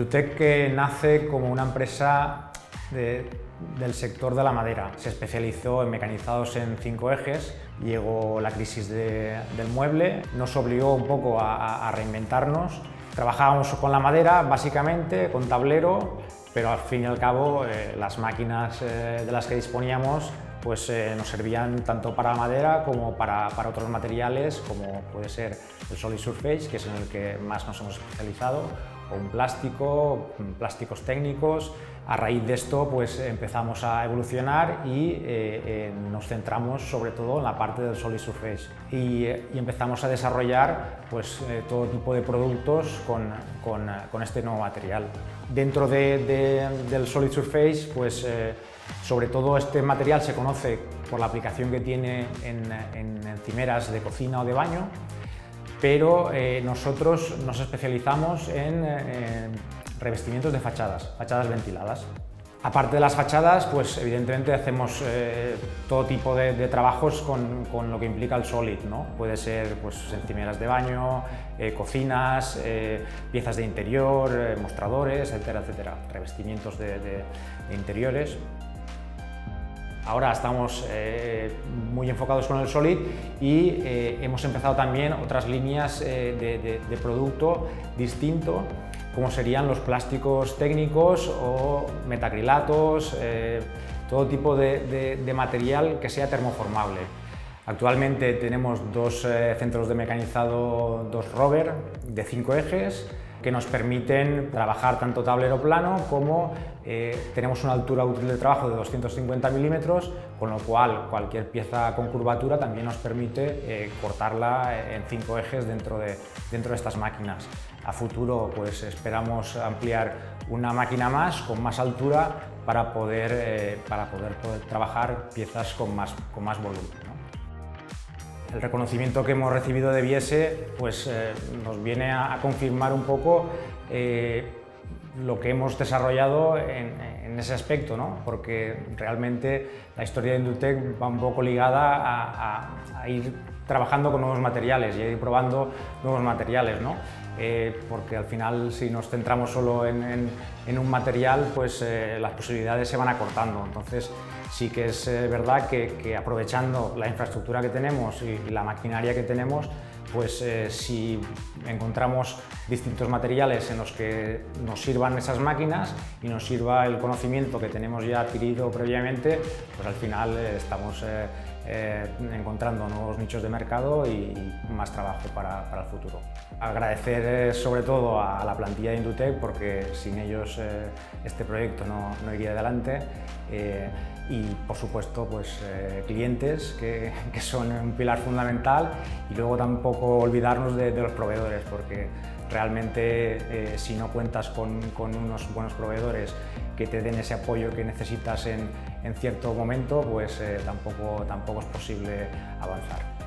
Indutec nace como una empresa del sector de la madera. Se especializó en mecanizados en 5 ejes, llegó la crisis del mueble, nos obligó un poco a reinventarnos. Trabajábamos con la madera, básicamente, con tablero, pero al fin y al cabo las máquinas de las que disponíamos pues, nos servían tanto para la madera como para otros materiales, como puede ser el Solid Surface, que es en el que más nos hemos especializado, o un plástico, plásticos técnicos. A raíz de esto pues, empezamos a evolucionar y nos centramos sobre todo en la parte del Solid Surface y empezamos a desarrollar pues, todo tipo de productos con este nuevo material. Dentro del Solid Surface, pues, sobre todo este material se conoce por la aplicación que tiene en encimeras de cocina o de baño, pero nosotros nos especializamos en revestimientos de fachadas ventiladas. Aparte de las fachadas, pues evidentemente hacemos todo tipo de trabajos con lo que implica el Solid, ¿no? Puede ser pues, encimeras de baño, cocinas, piezas de interior, mostradores, etcétera, etcétera, revestimientos de interiores. Ahora estamos muy enfocados con el Solid y hemos empezado también otras líneas de producto distinto, como serían los plásticos técnicos o metacrilatos, todo tipo de material que sea termoformable. Actualmente tenemos dos centros de mecanizado, dos Rover de 5 ejes, que nos permiten trabajar tanto tablero plano como tenemos una altura útil de trabajo de 250 milímetros, con lo cual cualquier pieza con curvatura también nos permite cortarla en 5 ejes dentro de estas máquinas. A futuro pues, esperamos ampliar una máquina más con más altura para poder trabajar piezas con más volumen, ¿no? El reconocimiento que hemos recibido de Biesse pues, nos viene a confirmar un poco lo que hemos desarrollado en ese aspecto, ¿no? Porque realmente la historia de Indutec va un poco ligada a ir trabajando con nuevos materiales y a ir probando nuevos materiales, ¿no? Porque al final, si nos centramos solo en un material, pues las posibilidades se van acortando. Entonces, sí que es verdad que aprovechando la infraestructura que tenemos y la maquinaria que tenemos, pues si encontramos distintos materiales en los que nos sirvan esas máquinas y nos sirva el conocimiento que tenemos ya adquirido previamente, pues al final estamos encontrando nuevos nichos de mercado y más trabajo para el futuro. Agradecer sobre todo a la plantilla de Indutec, porque sin ellos este proyecto no iría adelante, y por supuesto pues, clientes que son un pilar fundamental, y luego tampoco olvidarnos de los proveedores, porque realmente si no cuentas con unos buenos proveedores que te den ese apoyo que necesitas en cierto momento, pues tampoco es posible avanzar.